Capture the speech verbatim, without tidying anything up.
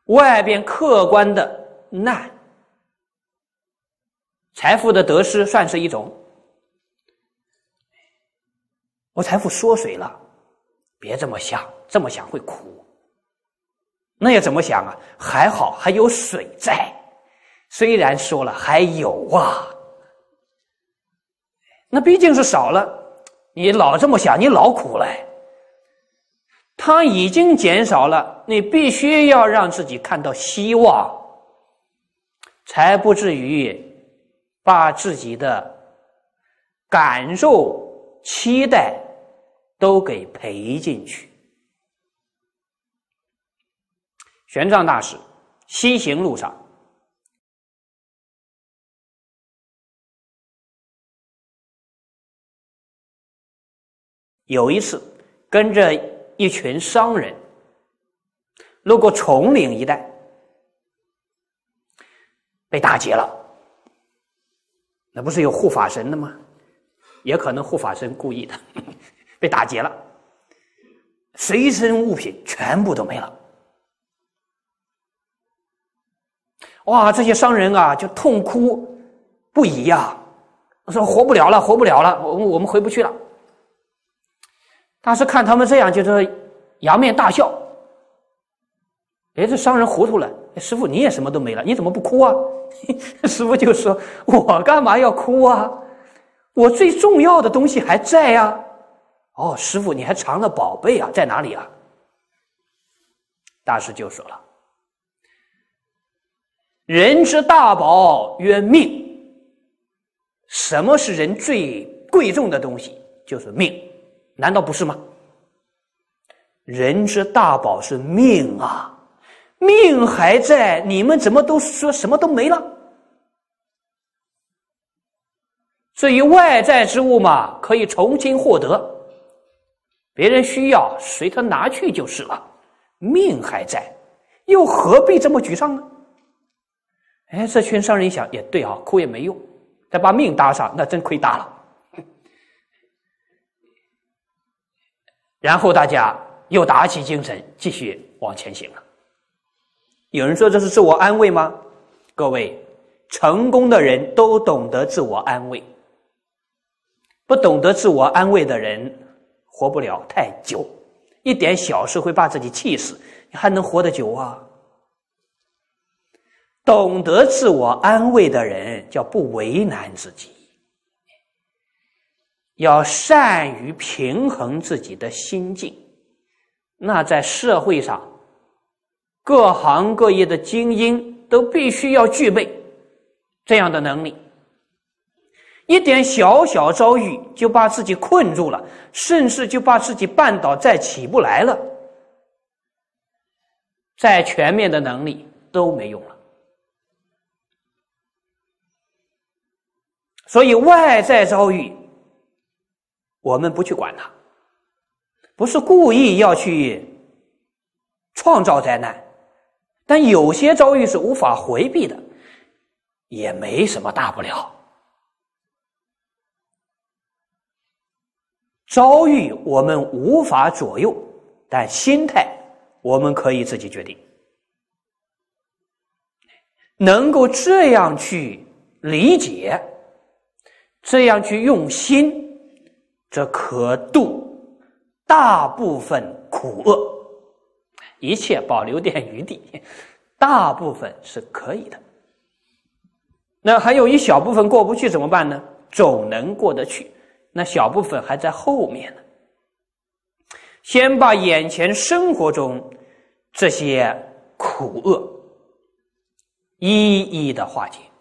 外边客观的难，财富的得失算是一种。我财富缩水了，别这么想，这么想会苦。那要怎么想啊？还好还有水在，虽然说了还有啊，那毕竟是少了。你老这么想，你老苦了。它已经减少了，你必须要让自己看到希望，才不至于把自己的感受、期待都给赔进去。玄奘大师西行路上，有一次跟着一群商人路过崇岭一带，被打劫了。那不是有护法神的吗？也可能护法神故意的，被打劫了，随身物品全部都没了。哇，这些商人啊就痛哭不已呀，说活不了了，活不了了，我们我们回不去了。大师看他们这样，就是仰面大笑。哎，这商人糊涂了，师父你也什么都没了，你怎么不哭啊？师父就说：“我干嘛要哭啊？我最重要的东西还在呀。”哦，师父你还藏了宝贝啊，在哪里啊？大师就说了：“人之大宝曰命。什么是人最贵重的东西？就是命。难道不是吗？人之大宝是命啊，命还在，你们怎么都说什么都没了？至于外在之物嘛，可以重新获得，别人需要随他拿去就是了。命还在，又何必这么沮丧呢？哎，这群商人一想，也对啊，哭也没用，再把命搭上，那真亏大了。然后大家又打起精神，继续往前行了。有人说这是自我安慰吗？各位，成功的人都懂得自我安慰，不懂得自我安慰的人活不了太久，一点小事会把自己气死，你还能活得久啊？懂得自我安慰的人叫不为难自己，要善于平衡自己的心境。那在社会上，各行各业的精英都必须要具备这样的能力。一点小小遭遇就把自己困住了，甚至就把自己绊倒，再起不来了，再全面的能力都没用了。所以外在遭遇我们不去管它，不是故意要去创造灾难，但有些遭遇是无法回避的，也没什么大不了。遭遇我们无法左右，但心态我们可以自己决定。能够这样去理解，这样去用心，这可度大部分苦厄，一切保留点余地，大部分是可以的。那还有一小部分过不去怎么办呢？总能过得去，那小部分还在后面呢。先把眼前生活中这些苦厄一一的化解。